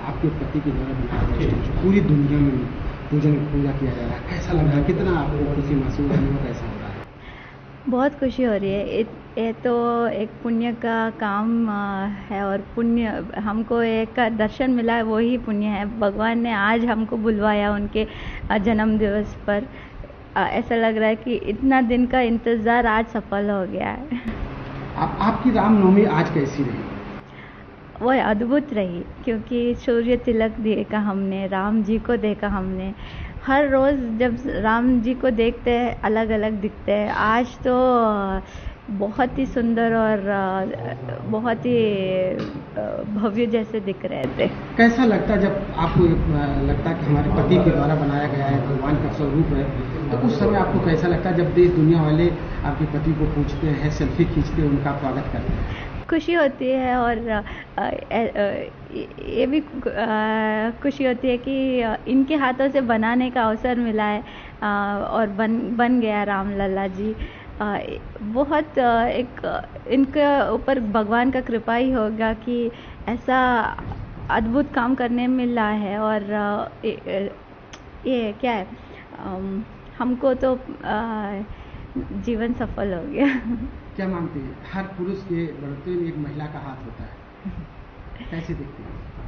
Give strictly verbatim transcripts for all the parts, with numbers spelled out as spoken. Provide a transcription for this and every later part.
आपके पति के द्वारा बनाया गया स्टैचू पूरी दुनिया में पूजन पूजा किया जा रहा है, कैसा लग रहा है? कितना आपको खुशी महसूस होने में कैसा हो रहा है? बहुत खुशी हो रही है। इत- ये तो एक पुण्य का काम आ, है, और पुण्य हमको एक दर्शन मिला है, वही पुण्य है। भगवान ने आज हमको बुलवाया उनके आ, जन्म दिवस पर। आ, ऐसा लग रहा है कि इतना दिन का इंतज़ार आज सफल हो गया है। आप आपकी रामनवमी आज कैसी रही? वो अद्भुत रही, क्योंकि सूर्य तिलक देखा हमने, राम जी को देखा हमने। हर रोज़ जब राम जी को देखते हैं अलग अलग दिखते हैं। आज तो बहुत ही सुंदर और बहुत ही भव्य जैसे दिख रहे थे। कैसा लगता है जब आपको अ, लगता है कि हमारे पति के द्वारा बनाया गया है, भगवान का स्वरूप है, तो उस समय आपको कैसा लगता है जब देश दुनिया वाले आपके पति को पूछते हैं, सेल्फी खींचते हैं, उनका स्वागत करते हैं? खुशी होती है, और अ, अ, अ, ये भी अ, खुशी होती है कि इनके हाथों से बनाने का अवसर मिला है, अ, और बन बन गया राम लला जी। अ, बहुत अ, एक इनके ऊपर भगवान का कृपा ही होगा कि ऐसा अद्भुत काम करने मिला है। और अ, ये, ये क्या है, अम, हमको तो अ, जीवन सफल हो गया। क्या मानती है, हर पुरुष के बढ़ते में एक महिला का हाथ होता है, कैसे देखती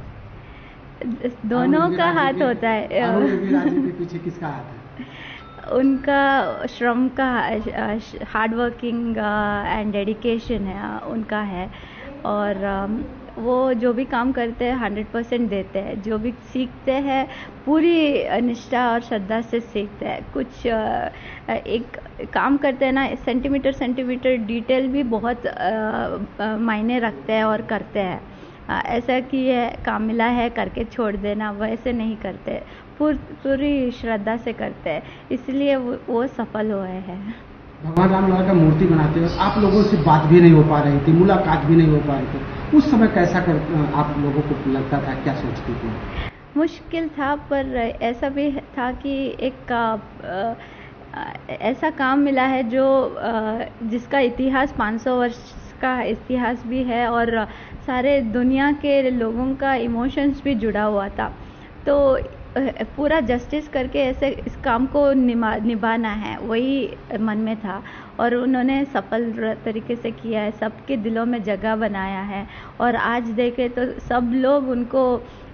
है? दोनों का हाथ होता है। अरुण योगीराज जी के पीछे किसका हाथ है? उनका श्रम का, हार्ड वर्किंग एंड डेडिकेशन है, उनका है। और अम, वो जो भी काम करते हैं हंड्रेड परसेंट देते हैं। जो भी सीखते हैं पूरी निष्ठा और श्रद्धा से सीखते हैं। कुछ अ, एक काम करते हैं ना, सेंटीमीटर सेंटीमीटर डिटेल भी बहुत अ, अ, मायने रखते हैं और करते हैं। अ, ऐसा कि ये काम मिला है करके छोड़ देना, वैसे नहीं करते, पूर, पूरी श्रद्धा से करते हैं, इसलिए वो, वो सफल हुए हैं। भगवान राम लला का मूर्ति बनाते वक्त आप लोगों से बात भी नहीं हो पा रही थी, मुलाकात भी नहीं हो पा रही थी, उस समय कैसा कर आप लोगों को लगता था, क्या सोचती थी? मुश्किल था, पर ऐसा भी था कि एक अ, ऐसा काम मिला है जो अ, जिसका इतिहास पाँच सौ वर्ष का इतिहास भी है, और सारे दुनिया के लोगों का इमोशंस भी जुड़ा हुआ था। तो अ, पूरा जस्टिस करके ऐसे इस काम को निभा निभाना है, वही मन में था। और उन्होंने सफल तरीके से किया है, सबके दिलों में जगह बनाया है। और आज देखें तो सब लोग उनको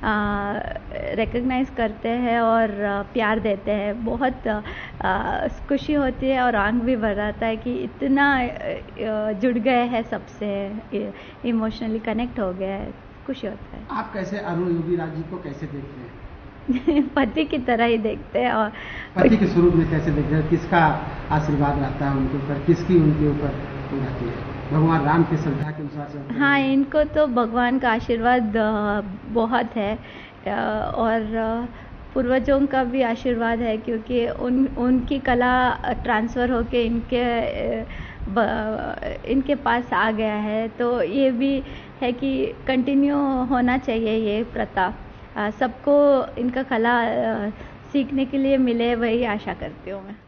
रिकग्नाइज़ करते हैं और आ, प्यार देते हैं। बहुत आ, खुशी होती है, और आंख भी भर आता है कि इतना आ, जुड़ गए हैं सबसे, इमोशनली कनेक्ट हो गया है, खुशी होता है। आप कैसे अरुण योगीराज जी को कैसे देखते हैं? पति की तरह ही देखते हैं। और पति के स्वरूप में कैसे देखते हैं? किसका आशीर्वाद रहता है उनके ऊपर, किसकी उनके ऊपर रहती है? भगवान राम की श्रद्धा के अनुसार से? हाँ, इनको तो भगवान का आशीर्वाद अ, बहुत है, अ, और अ, पूर्वजों का भी आशीर्वाद है, क्योंकि उन उनकी कला ट्रांसफ़र होके इनके अ, ब, इनके पास आ गया है। तो ये भी है कि कंटिन्यू होना चाहिए ये प्रथा। अ, सबको इनका कला अ, सीखने के लिए मिले, वही आशा करती हूँ मैं।